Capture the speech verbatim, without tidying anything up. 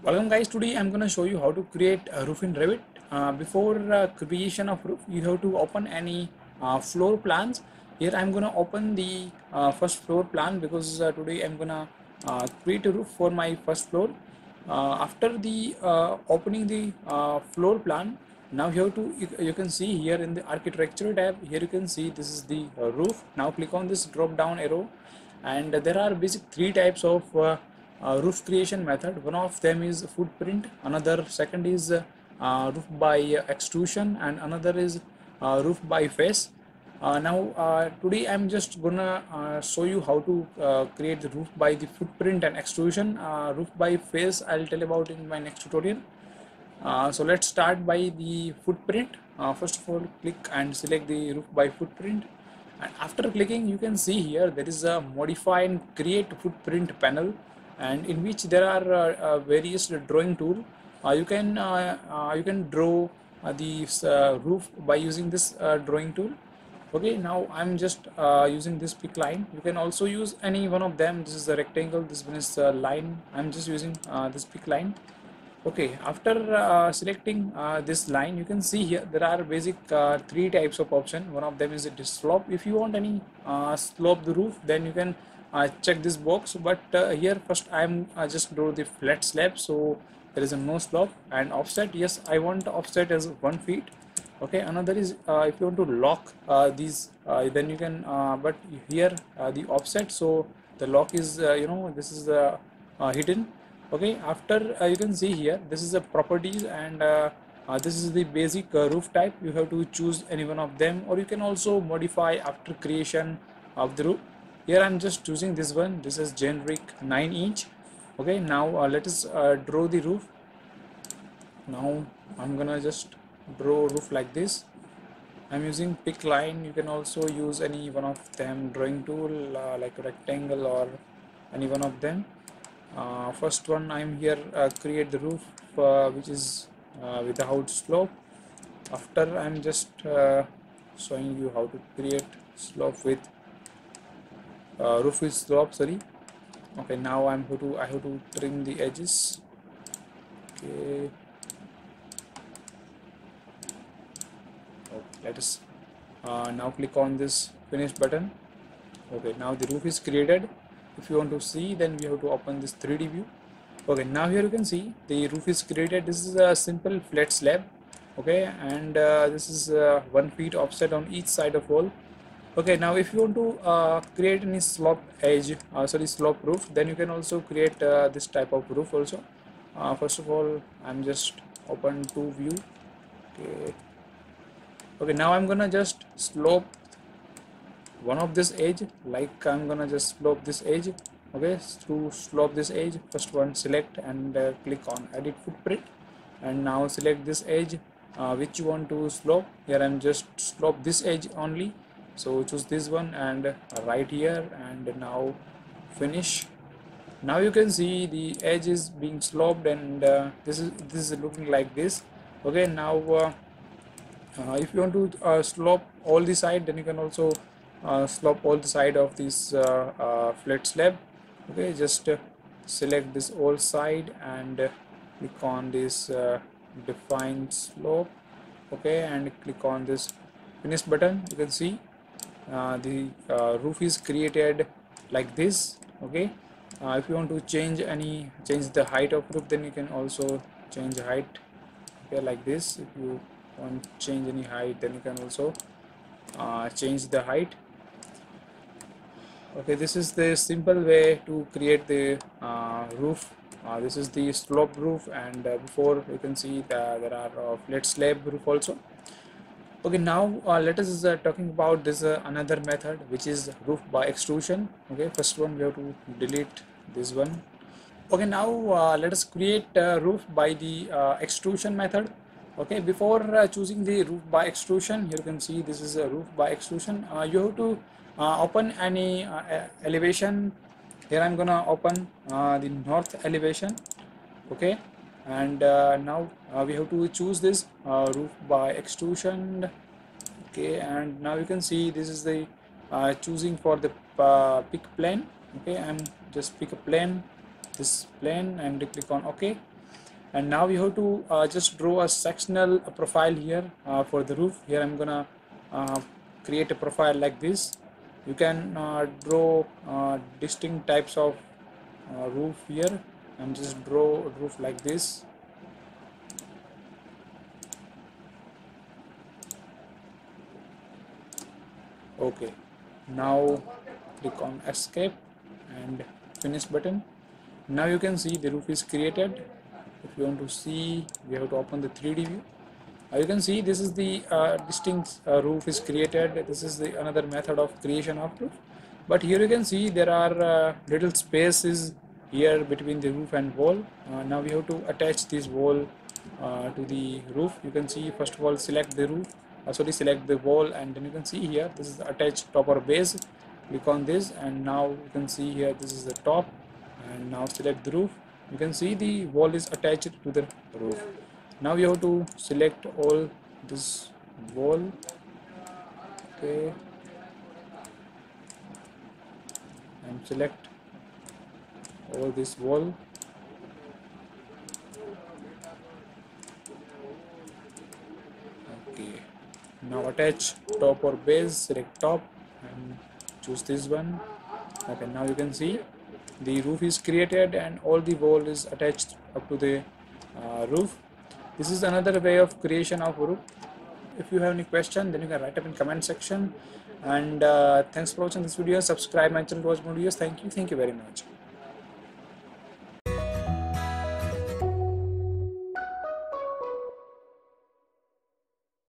Welcome guys, today I'm gonna show you how to create a roof in Revit. Uh, before uh, creation of roof, you have to open any uh, floor plans. Here I'm gonna open the uh, first floor plan because uh, today I'm gonna uh, create a roof for my first floor. Uh, after the uh, opening the uh, floor plan, now you have to you, you can see here in the architecture tab. Here you can see this is the uh, roof. Now click on this drop down arrow, and there are basic three types of uh, uh, roof creation method. One of them is footprint, another second is uh, uh, roof by extrusion, and another is uh, roof by face. Uh, now uh, today I'm just gonna uh, show you how to uh, create the roof by the footprint and extrusion. Uh, roof by face I'll tell about in my next tutorial. Uh, so let's start by the footprint. Uh, first of all, click and select the roof by footprint, and after clicking you can see here there is a modify and create footprint panel, and in which there are uh, uh, various drawing tool. Uh, you can uh, uh, you can draw uh, the uh, roof by using this uh, drawing tool. Okay, now I'm just uh, using this pick line. You can also use any one of them. This is a rectangle, this one is a line. I'm just using uh, this pick line. Okay, after uh, selecting uh, this line, you can see here there are basic uh, three types of option. One of them is a slope. If you want any uh, slope the roof, then you can uh, check this box. But uh, here first I'm uh, just draw the flat slab, so there is a no slope. And offset, yes, I want offset as one feet. Okay, another is uh, if you want to lock uh, these, uh, then you can. Uh, but here uh, the offset, so the lock is uh, you know this is uh, uh, hidden. Okay, after uh, you can see here this is the properties, and uh, uh, this is the basic uh, roof type. You have to choose any one of them, or you can also modify after creation of the roof. Here I'm just choosing this one. This is generic nine inch. Okay, now uh, let us uh, draw the roof. Now I'm gonna just draw roof like this. I'm using pick line. You can also use any one of them drawing tool uh, like rectangle or any one of them. Uh, first one I'm here uh, create the roof uh, which is uh, without slope. After I'm just uh, showing you how to create slope with uh, roof with slope, sorry. Okay, now I'm going to I have to trim the edges. Okay, okay let us uh, now click on this finish button. Okay, now the roof is created. If you want to see, then we have to open this three D view. Okay, now here you can see the roof is created. This is a simple flat slab. Okay, and uh, this is uh, one feet offset on each side of wall. Okay, now if you want to uh, create any slope edge, uh, sorry slope roof, then you can also create uh, this type of roof also. Uh, first of all, I'm just open to view. Okay, okay, now I'm gonna just slope one of this edge, like I'm gonna just slope this edge. Okay, to slope this edge, first one select and uh, click on edit footprint, and now select this edge uh, which you want to slope. Here I'm just slope this edge only, so choose this one and uh, right here, and now finish. Now you can see the edge is being sloped, and uh, this is this is looking like this. Okay, now uh, uh, if you want to uh, slope all the side, then you can also Uh, slope all the side of this uh, uh, flat slab. Okay, just uh, select this all side and uh, click on this uh, define slope. Okay, and click on this finish button. You can see uh, the uh, roof is created like this. Okay, uh, if you want to change any change the height of roof, then you can also change height. Okay, like this. If you want to change any height, then you can also uh, change the height. Okay, this is the simple way to create the uh, roof. Uh, this is the slope roof, and uh, before you can see that there are uh, flat slab roof also. Okay, now uh, let us uh, talking about this uh, another method which is roof by extrusion. Okay, first one we have to delete this one. Okay, now uh, let us create a roof by the uh, extrusion method. Okay, before uh, choosing the roof by extrusion, here you can see this is a roof by extrusion. Uh, you have to uh, open any uh, elevation. Here I'm gonna open uh, the north elevation. Okay, and uh, now uh, we have to choose this uh, roof by extrusion. Okay, and now you can see this is the uh, choosing for the uh, pick plane. Okay, I'm just pick a plane, this plane, and click on OK. And now we have to uh, just draw a sectional profile here uh, for the roof. Here I'm gonna uh, create a profile like this. You can uh, draw uh, distinct types of uh, roof here, and just draw a roof like this. Okay, now click on escape and finish button. Now you can see the roof is created. If you want to see, we have to open the three D view. Uh, you can see this is the uh, distinct uh, roof is created. This is the another method of creation of roof. But here you can see there are uh, little spaces here between the roof and wall. Uh, now we have to attach this wall uh, to the roof. You can see, first of all, select the roof. Uh, sorry, select the wall, and then you can see here this is attached top or base. Click on this, and now you can see here this is the top, and now select the roof. You can see the wall is attached to the roof. Now you have to select all this wall. Okay, and select all this wall. Okay, now attach top or base. Select top and choose this one. Okay, now you can see the roof is created and all the wall is attached up to the uh, roof. This is another way of creation of roof. If you have any question, then you can write up in comment section. And uh, thanks for watching this video. Subscribe my channel to watch more videos. Thank you. Thank you very much.